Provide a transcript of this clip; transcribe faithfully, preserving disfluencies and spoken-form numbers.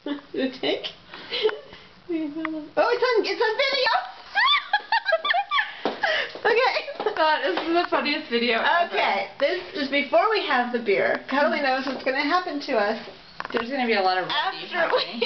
The tank? Oh, it's on, it's on video! Okay. God, this is the funniest video ever. Okay, this is before we have the beer. Cuddly knows what's going to happen to us. There's going to be a lot of after we